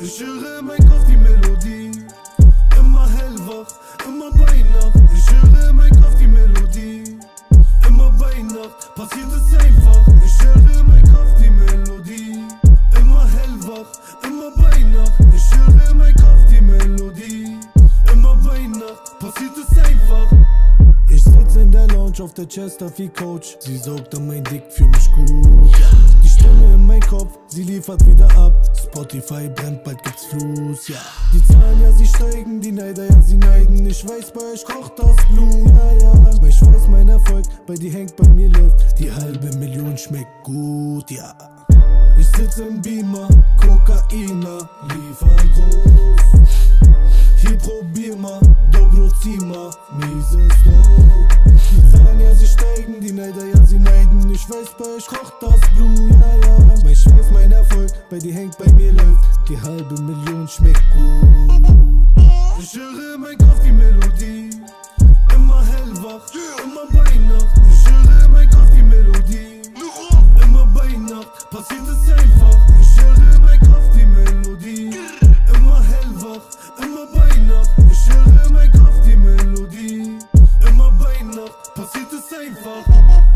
Ich höre mein Kopf die Melodie, immer hellwach, immer bei Nacht. Ich höre mein Kopf die Melodie, immer bei Nacht, passiert es einfach. Ich höre mein Kopf die Melodie, immer hellwach, immer bei Nacht. Ich höre mein Kopf die Melodie, immer bei Nacht, passiert es einfach. Ich sitze in der Lounge auf der Chesterfield Couch, sie saugt an mein Dick für mich gut. Die Stimme in mein Kopf, sie liefert wieder ab. Spotify brennt, bald gibt's Fluss, ja. Die Zahlen, ja, sie steigen, die Neider, ja, sie neiden. Ich weiß, bei euch kocht das Blut, ja, ja. Ich weiß, mein Erfolg bei dir hängt, bei mir läuft. Die halbe Million schmeckt gut, ja. Ich sitz im Beamer, Kokaina, liefer groß. Hier probier mal, dobro zieh mal, mieses Dope. Die Zahlen, ja, sie steigen, die Neider, ja, sie neiden. Ich weiß, bei euch kocht das Blut, ja, ja. Ich weiß, mein Erfolg bei dir hängt, bei mir läuft. Die halbe Million schmeckt gut. Ich höre mein Kopf die Melodie, immer hellwach, immer bei Nacht. Ich höre mein Kopf die Melodie, immer bei Nacht, passiert es einfach. Ich höre mein Kopf die Melodie, immer hellwach, immer bei Nacht. Ich höre mein Kopf die Melodie, immer bei Nacht, passiert es einfach.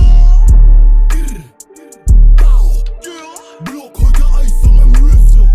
Block heute Eis an meinem Wrist.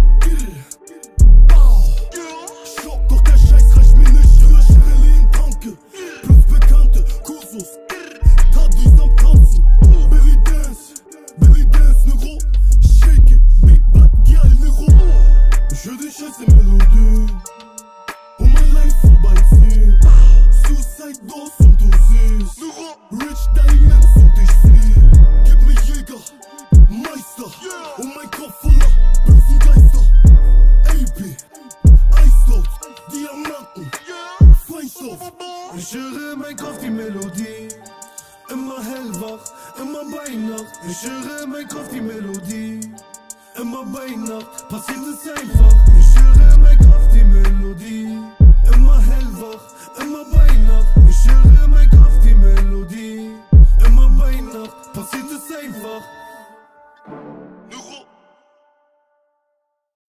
Schock, doch der Scheiß reicht mir nicht. Röschrelli Tanke, plus Bekannte, Kursus, Tadis am Tanzen. Belly Dance, Negro. Shake it, Big Bad Girl, Negro. Ich hör die Scheiße Melodie und mein Life vorbeiziehen. Suicide Doors und du siehst Rich Diamonds und ich flieh. Gib mir Jäger, Meister, und mein Kopf voller bösen Geister. AP, Eislaut, Diamanten, Feinstaub. Ich höre mein Kopf die Melodie, immer hellwach, immer bei Nacht. Ich höre mein Kopf die Melodie, immer bei Nacht, passiert es einfach.